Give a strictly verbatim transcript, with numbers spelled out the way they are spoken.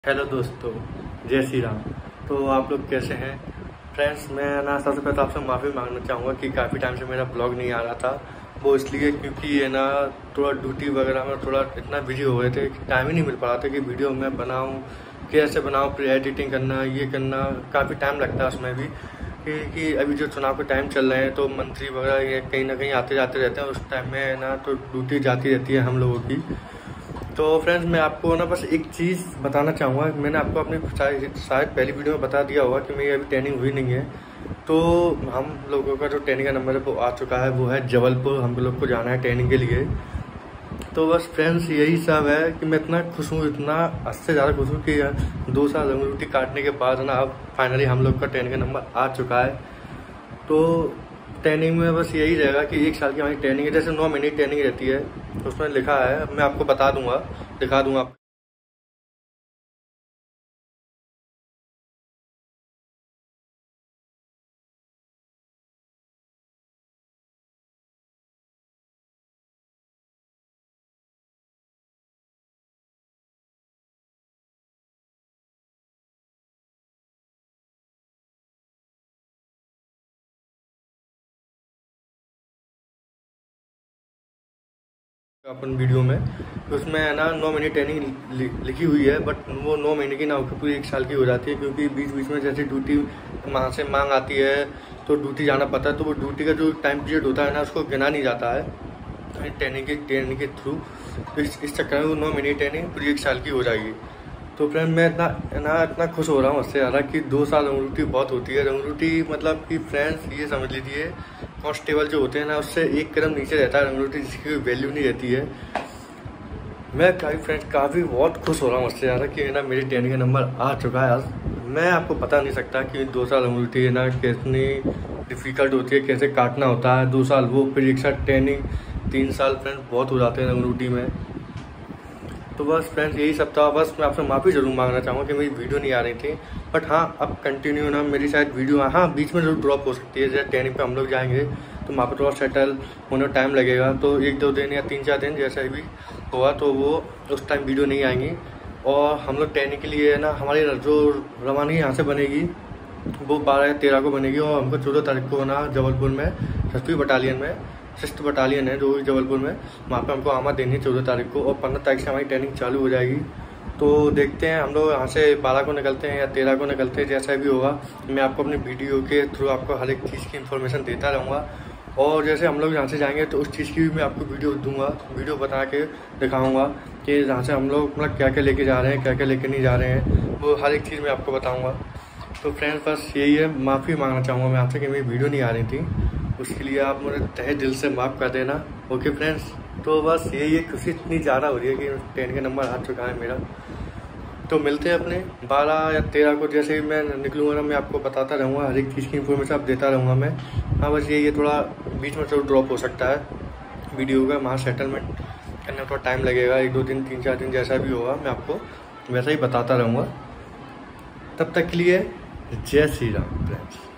Hello दोस्तों, जय श्री राम। तो आप लोग कैसे हैं फ्रेंड्स? मैं ना सबसे पहले तो आपसे माफ़ी मांगना चाहूँगा कि काफ़ी टाइम से मेरा ब्लॉग नहीं आ रहा था। वो इसलिए क्योंकि ये ना थोड़ा ड्यूटी वगैरह में थोड़ा इतना बिजी हो गए थे कि टाइम ही नहीं मिल पा रहा था कि वीडियो मैं बनाऊँ, कैसे बनाऊँ, फिर एडिटिंग करना, ये करना, काफ़ी टाइम लगता है उसमें भी। कि अभी जो चुनाव के टाइम चल रहे हैं तो मंत्री वगैरह ये कहीं ना कहीं आते जाते रहते हैं, उस टाइम में ना तो ड्यूटी जाती रहती है हम लोगों की। तो फ्रेंड्स, मैं आपको ना बस एक चीज़ बताना चाहूँगा। मैंने आपको अपनी शायद शायद पहली वीडियो में बता दिया होगा कि मेरी अभी ट्रेनिंग हुई नहीं है। तो हम लोगों का जो ट्रेनिंग का नंबर है वो आ चुका है, वो है जबलपुर। हम लोग को जाना है ट्रेनिंग के लिए। तो बस फ्रेंड्स, यही सब है कि मैं इतना खुश हूँ, इतना हद से ज़्यादा खुश हूँ कि दो साल अंगूठी काटने के बाद ना अब फाइनली हम लोग का ट्रेनिंग का नंबर आ चुका है। तो ट्रेनिंग में बस यही रहेगा कि एक साल की हमारी ट्रेनिंग है, जैसे नौ महीने की ट्रेनिंग रहती है उसमें लिखा है, मैं आपको बता दूंगा, दिखा दूंगा। अपन वीडियो में तो उसमें है ना नौ महीने ट्रेनिंग लिखी हुई है, बट वो नौ महीने की ना होकर पूरी एक साल की हो जाती है, क्योंकि बीच बीच में जैसे ड्यूटी वहाँ से मांग आती है तो ड्यूटी जाना पड़ता है। तो वो ड्यूटी का जो टाइम पीरियड होता है ना उसको गिना नहीं जाता है ट्रेनिंग के ट्रेनिंग के थ्रू। तो इस इस चक्कर में वो नौ महीने ट्रेनिंग पूरी एक साल की हो जाएगी। तो फ्रेंड, मैं इतना ना इतना खुश हो रहा हूँ उससे ज़्यादा कि दो साल अंगूठी बहुत होती है। अंगूठी मतलब कि फ्रेंड्स ये समझ लीजिए, कांस्टेबल जो होते हैं ना उससे एक कदम नीचे रहता है अंगूठी, जिसकी कोई वैल्यू नहीं रहती है। मैं काफ़ी फ्रेंड्स काफ़ी बहुत खुश हो रहा हूँ उससे ज़्यादा कि ना मेरी ट्रेनिंग का नंबर आ चुका है आज। मैं आपको बता नहीं सकता कि दो साल अंगूठी है ना कितनी डिफ़िकल्ट होती है, कैसे काटना होता है। दो साल वो, फिर एक साथ ट्रेनिंग, तीन साल फ्रेंड्स बहुत हो जाते हैं अंगूठी में। तो बस फ्रेंड्स, यही सब था। बस मैं आपसे माफ़ी ज़रूर मांगना चाहूँगा कि मेरी वीडियो नहीं आ रही थी, बट हाँ अब कंटिन्यू ना मेरी शायद वीडियो हाँ बीच में जरूर ड्रॉप हो सकती है। जैसे ट्रेनिंग पे हम लोग जाएंगे तो वहाँ पर थोड़ा सेटल होने में टाइम लगेगा, तो एक दो दिन या तीन चार दिन जैसा भी हुआ तो वो उस टाइम वीडियो नहीं आएंगी। और हम लोग ट्रेनिंग के लिए ना हमारी जो रवानगी यहाँ से बनेगी वो बारह या तेरह को बनेगी, और हमको चौदह तारीख को ना जबलपुर में छठवीं बटालियन में सिस्ट बटालियन है जो जबलपुर में, वहाँ पे हमको आमद देनी है चौदह तारीख को, और पंद्रह तारीख से हमारी ट्रेनिंग चालू हो जाएगी। तो देखते हैं, हम लोग यहाँ से बारह को निकलते हैं या तेरह को निकलते हैं, जैसा भी होगा मैं आपको अपनी वीडियो के थ्रू आपको हर एक चीज़ की इन्फॉर्मेशन देता रहूँगा। और जैसे हम लोग यहाँ से जाएंगे तो उस चीज़ की भी मैं आपको वीडियो दूंगा, वीडियो बना के दिखाऊँगा कि यहाँ से हम लोग मतलब क्या क्या लेके जा रहे हैं, क्या क्या लेके नहीं जा रहे हैं, वो हर एक चीज़ मैं आपको बताऊँगा। तो फ्रेंड्स, बस यही है, माफ़ी मांगना चाहूँगा मैं आपसे कि मेरी वीडियो नहीं आ रही थी, उसके लिए आप मुझे तहे दिल से माफ़ कर देना। ओके फ्रेंड्स, तो बस यही है, खुशी इतनी ज़्यादा हो रही है कि ट्रेन का नंबर आ चुका है मेरा। तो मिलते हैं अपने बारह या तेरह को, जैसे ही मैं निकलूँगा ना मैं आपको बताता रहूँगा, हर एक चीज़ की इन्फॉर्मेशन आप देता रहूँगा मैं। हाँ बस यही है, थोड़ा बीच में थोड़ा ड्रॉप हो सकता है वीडियो का, वहाँ सेटलमेंट करने में थोड़ा टाइम लगेगा, एक दो दिन तीन चार दिन जैसा भी होगा मैं आपको वैसा ही बताता रहूँगा। तब तक के लिए जय श्री राम फ्रेंड्स।